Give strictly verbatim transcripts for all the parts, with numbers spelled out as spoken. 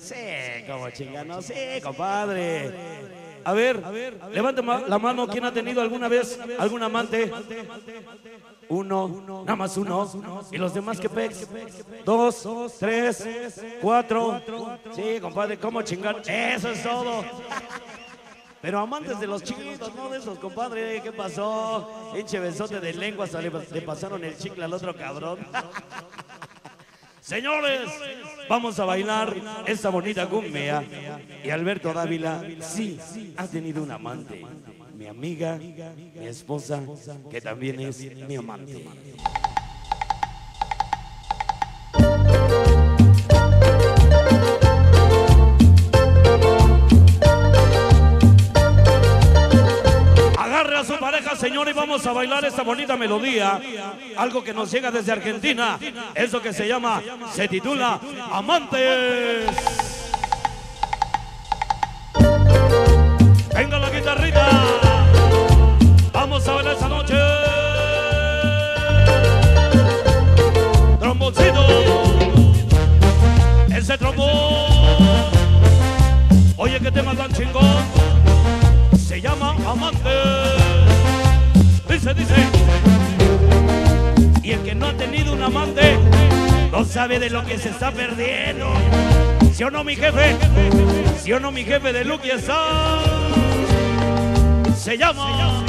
Sí, como chingano, sí, compadre. A ver, levante la mano, ¿quién ha tenido alguna vez algún amante? Uno, nada más uno. ¿Y los demás qué pex? Dos, tres, cuatro. Sí, compadre, ¿cómo chingar? Eso es todo. Pero amantes de los chiquitos, no de esos, compadre. ¿Qué pasó? Pinche besote de lengua, le, le pasaron el chicle al otro cabrón. Señores, vamos a bailar esta bonita cumbia. Y Alberto Dávila, sí, ha tenido un amante. Mi amiga, mi esposa, que también es mi amante. Agarre a su pareja, señor, y vamos a bailar esta bonita melodía. Algo que nos llega desde Argentina. Eso que se llama, se titula Amantes. Venga la guitarrita. Vamos a bailar esta noche. Tromboncito. Ese trombón. Oye, qué tema tan chingón. Se llama Amantes. Dice, dice. Y el que no ha tenido un amante no sabe de lo que se está perdiendo. ¿Sí o no, mi jefe? ¿Sí o no, mi jefe de Lucky Star? Se llama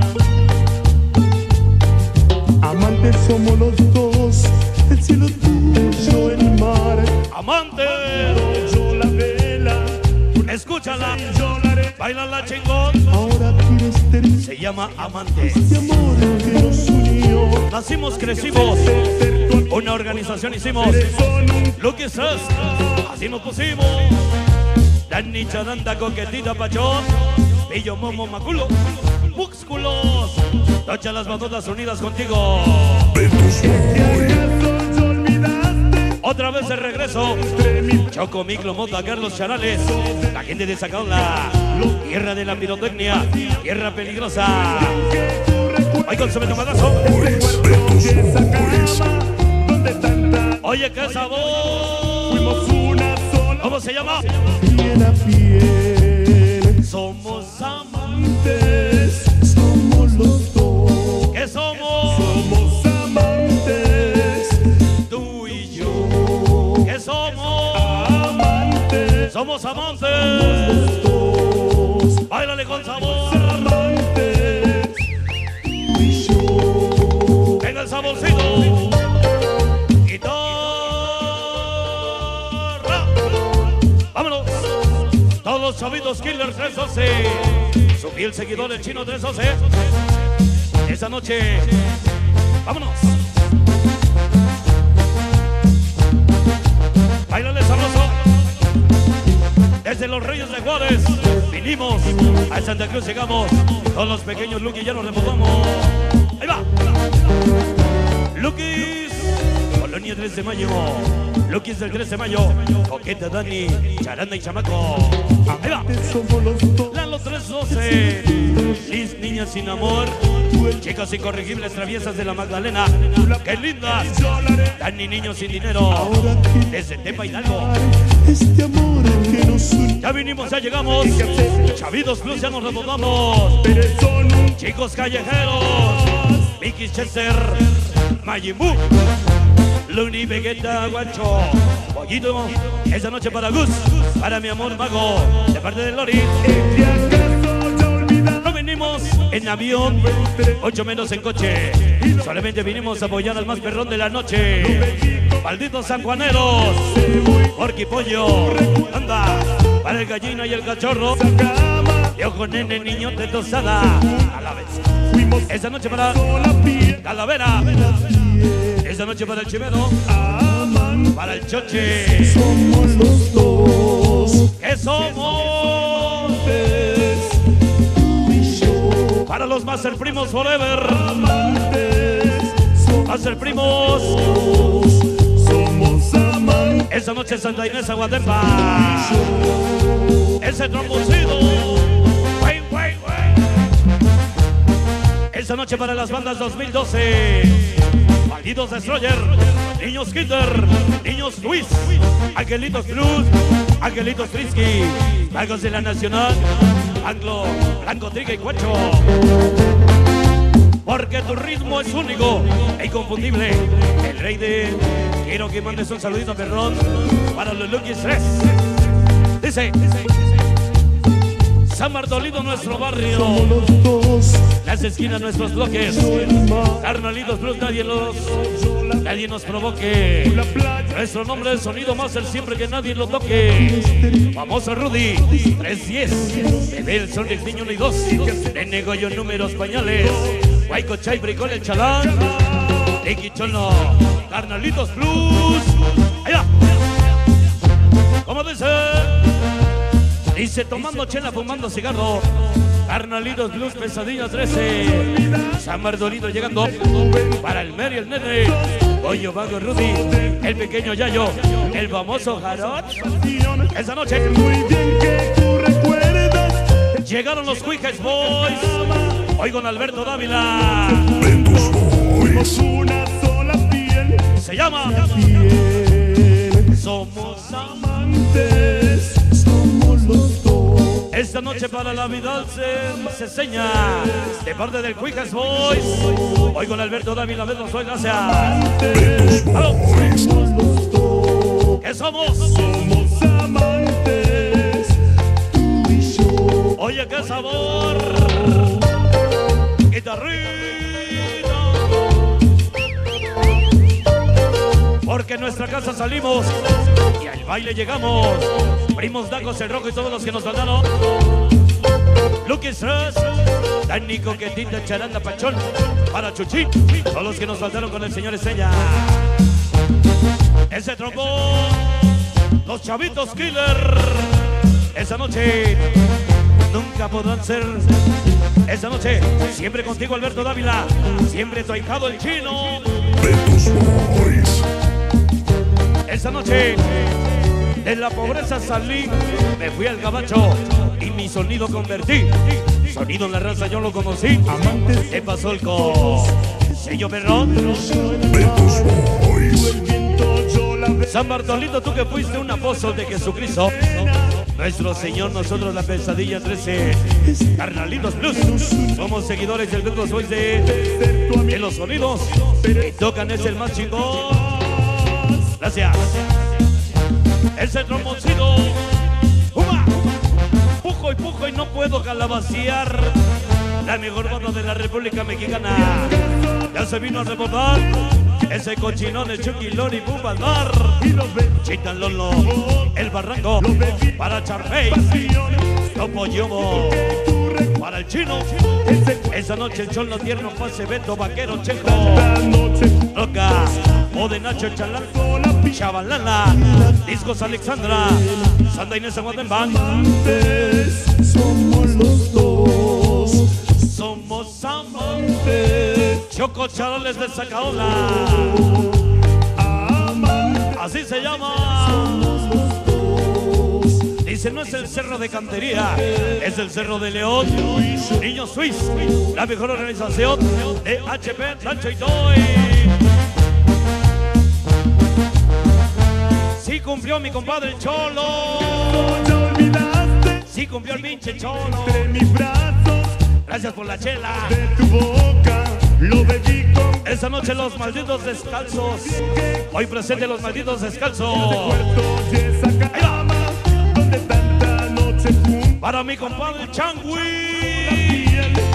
Amantes somos los dos, el cielo tuyo, el mar. Amantes. Yo la vela, escúchala, bailala chingón. ahora quieres terminar Se llama Amantes. este amor que nos unió. Nacimos, crecimos, una organización hicimos. Lucky Star, así nos pusimos. Dani Charanda, coquetita, pachón. Pillo, momo, maculo, músculos. Tocha las bandotas unidas contigo. Otra vez de regreso. Choco, Miclo, Mota, Carlos Charales. La gente de Zacaula. Tierra de la pirotecnia. Tierra peligrosa. Hoy con su metazo. Oye, qué sabor. ¿Cómo se llama? Piel a piel, Somos amantes. somos los dos. ¿Qué somos? Somos amantes, Tú y yo. ¿Qué somos? amantes, Somos amantes. los dos. Báilale con sabor. Amantes, tú y yo. Venga el saborcito. Guitarra. Vámonos. Todos los chavitos Killer tres doce. Su fiel seguidor, el chino tres doce. Esa noche. Vámonos. Báilale sabroso. Desde los Reyes de Juárez vinimos a Santa Cruz, llegamos. Todos los pequeños Lucky ya nos remontamos. Ahí va. Lucky's Colonia tres de mayo. Lucky's del tres de mayo. Coqueta, Dani, Charanda y Chamaco. Ahí va. Somos los dos. Lalo tres doce. Liz, niñas sin amor. Chicas incorregibles traviesas de la Magdalena. ¡Qué lindas! Dani, niños sin dinero. Desde Tepa Hidalgo. Este amor que nos unió. Ya vinimos, ya llegamos. Chavitos Plus, ya nos remontamos. Chicos callejeros. Vicky Chester. Majin Buu. Luni, Vegeta, Guacho. Pollito. Esa noche para Gus. Para mi amor mago. De parte de Lori. No venimos en avión, ocho menos en coche. Solamente vinimos a apoyar al más perrón de la noche. Malditos sanjuaneros. Porky Pollo. Anda. Para el gallina y el cachorro. Y ojo, nene, niño de tosada. A la vez. Esa noche para Calavera. Esa noche para el Chimero. Para el Choche. Somos los dos. ¿Qué somos? Tú y yo. Para los Master Primos Forever. Amantes, Master Primos. somos amantes. Esa noche en Santa Inés, Aguatempa. Ese tromboncito. Güey, güey, güey. Esa noche para las bandas dos mil doce. Malditos Destroyer. Niños Kinder, Niños Twist, Angelitos Cruz, Angelitos Frisky, Magos de la Nacional, Anglo, Blanco, Triga y Cuacho. Porque tu ritmo es único e inconfundible. El rey de... Quiero que mandes un saludito, perrón, para los Lucky Stress. Dice... San Bartolito, nuestro barrio. Las esquinas, nuestros bloques. Carnalitos Plus, nadie los... Nadie nos provoque. Nuestro nombre es Sonido Master, siempre que nadie lo toque. Famoso Rudy, tres diez. Bebé el Sol del Niño uno y dos. De Negollo, números, pañales. Guayco, Chay, Bricol, el Chalán. X Cholo, Carnalitos Plus. Allá. ¿Cómo dice? Dice, tomando chela, fumando cigarro. Carnalitos Blues, Pesadilla trece. San Bartolito llegando para el Mary, el Nene. Goyo, Vago, Rudy, el pequeño Yayo, el famoso Jarot. Esa noche llegaron los Quickest Boys. Hoy con Alberto Dávila. Se llama Somos Amantes. Esta noche para la vida se, se seña de parte del Quickest Boys. Hoy con Alberto Dávila, Betos Boys, gracias. ¿Qué somos? Somos amantes, tú y yo. Oye, qué sabor. Guitarrita. Porque en nuestra casa salimos y al baile llegamos. Primos, Dacos, el Rojo y todos los que nos faltaron. Lucky Stress, Dani, Coquetita, Charanda, Pachón, para Chuchín, todos los que nos faltaron con el señor Estrella. Ese trombón, los Chavitos Killer. Esa noche nunca podrán ser. Esa noche siempre contigo, Alberto Dávila. Siempre tu ahijado el Chino. Betos Boys. Esa noche de la pobreza salí, me fui al gabacho y mi sonido convertí. Sonido en la raza yo lo conocí. Amantes, ¿Qué pasó el co? Sello perrón. Betos Boys. San Bartolito, tú que fuiste un apóstol de Jesucristo. Nuestro Señor, nosotros la Pesadilla trece. Carnalitos Plus. Somos seguidores del Betos Boys de, de los sonidos. Que tocan es el más chingón. Gracias. Ese tromboncito. ¡Uma! Pujo y pujo y no puedo calabaciar. La mejor banda de la República Mexicana. Ya se vino a reportar. Ese cochinón, el Chucky, Lori, Bumba, Mar. Chita Lolo, el Barranco. Para Charfey. Topo Yobo. Para el Chino. Esa noche el Cholo Tierno, Pase, Beto, Vaquero, Checo. Roca, O de Nacho, Chalán, Chavalala, Discos Alexandra, Santa Inés, Guatemala. Somos los dos. Somos amantes. Choco Charoles de Sacaola. Así se llama. Dice, no es el Cerro de Cantería, es el Cerro de León. Niños Swiss, la mejor organización de H P, Rancho y Toy. Sí cumplió mi compadre el Cholo. Sí cumplió el pinche Cholo. Gracias por la chela. De tu boca lo dedico. Esa noche los malditos descalzos. Hoy presente los malditos descalzos. Ahí va. Para mi compadre Changui.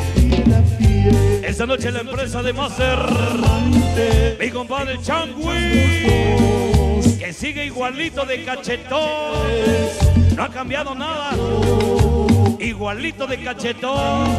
Esta noche la empresa de Master. Mi compadre Changui. Que sigue igualito de cachetón. No ha cambiado nada. Igualito de cachetón.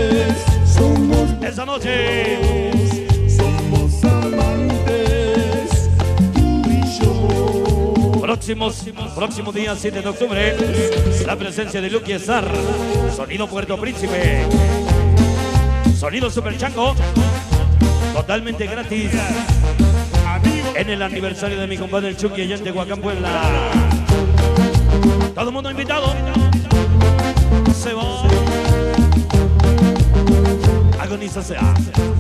Esa noche somos amantes, tú y yo. Próximos, próximo día siete de octubre, la presencia de Lucky Star, Sonido Puerto Príncipe, Sonido Super Chango, totalmente gratis, en el aniversario de mi compadre el Chucky allá en Tehuacán, Puebla. Todo el mundo invitado. Se va. Agoniza sea.